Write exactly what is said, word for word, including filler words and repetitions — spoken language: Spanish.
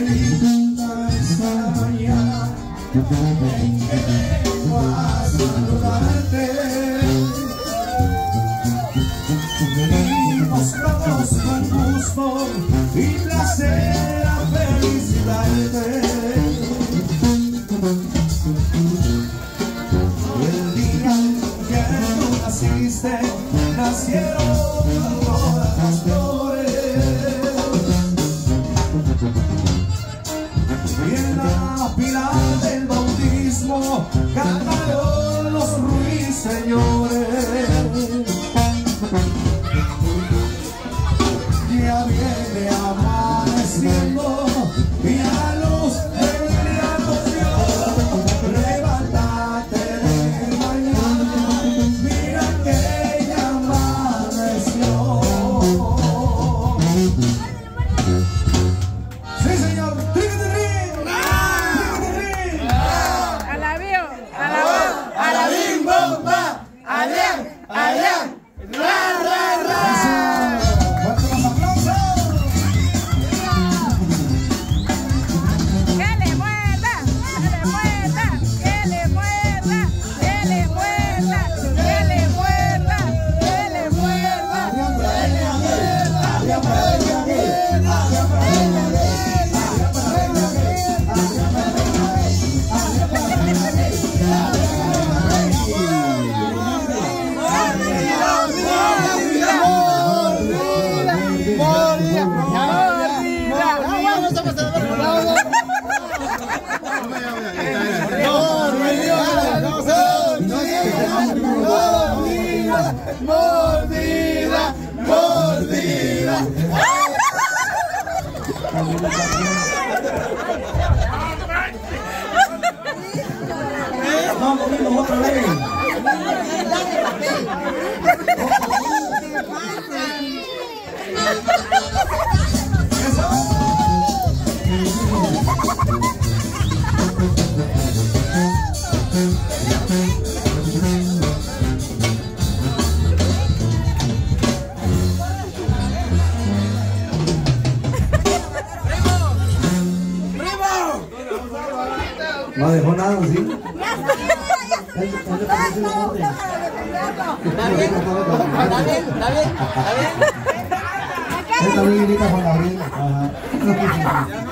linda esta mañana en que vengo a saludarte. Venimos todos con gusto y placer a felicitarte. El día que tú naciste, nacieron todas las flores. Y en la pila del bautismo cantaron los ruiseñores. Ya viene amaneciendo y a la luz del día nos dio. Levántate de mañana, mira que ya amaneció. Sí, señor. Alabío, alabó, alabín, bomba, alián, alián, ra, ra, ra. Que le muerda, que le muerda, que le muerda, que le muerda, que le muerda, que le muerda. Mordida, mordida. Vamos conmigo otra vez. No dejó nada, ¿sí? Está bien, está bien, está bien, está bien. Esta bien, Juan Gabriel.